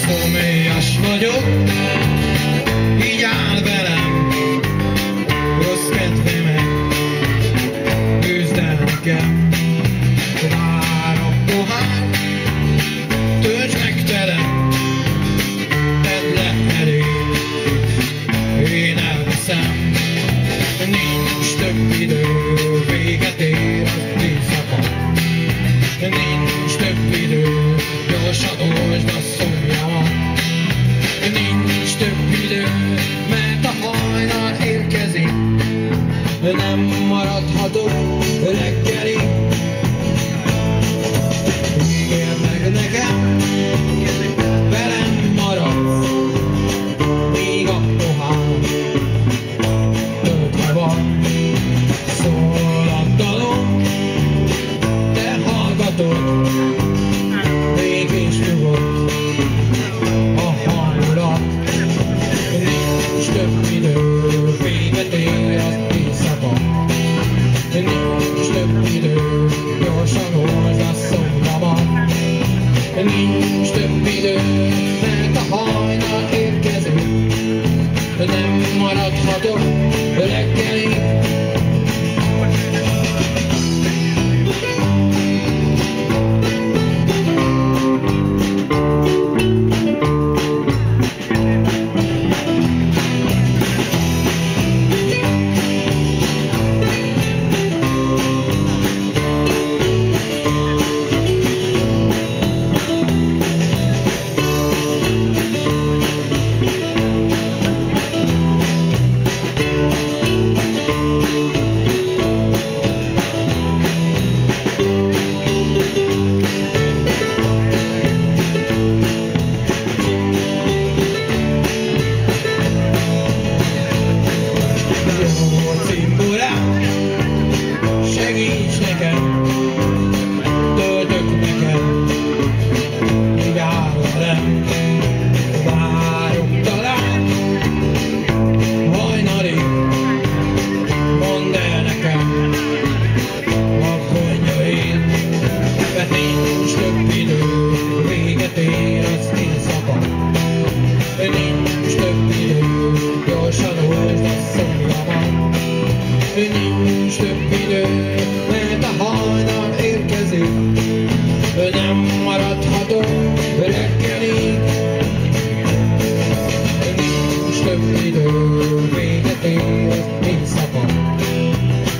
Szomjas vagyok, így áll velem, rossz kedvemet küzd el nekem. Vár a pohár, töltsd meg tele, tedd le elé, én elveszem. Nincs több idő, véget ér az éjszaka. Nincs több idő, gyorsan olvasd a szomjamat. Nincs több idő, mert a hajnal érkezik. Nem maradhatok reggelig. Ígérd meg nekem, velem maradsz, míg a pohár töltve van. Szól a dalom, te hallgatod, mégis nyugodt a hangulat. Nincs több idő, véget ér az éjszaka. Nincs több idő, gyorsan olvasd a szomjamat. Nincs több idő, mert a hajnal érkezik. Nem maradhatok reggelig. Segíts nekem, töltök nekem, míg áll velem. Várok talán hajnalig, mondd el nekem a konyhaid. Mert nincs több idő, véget ér az éjszaka. Nincs több idő, gyorsan olvasd a szomjamat. Nincs több idő, mert a hajnal érkezik. Nem maradhatok reggelig. Nincs több idő, véget ér az éjszaka.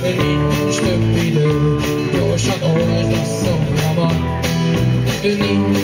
Nincs több idő, gyorsan olvasd a szomjamat. Nincs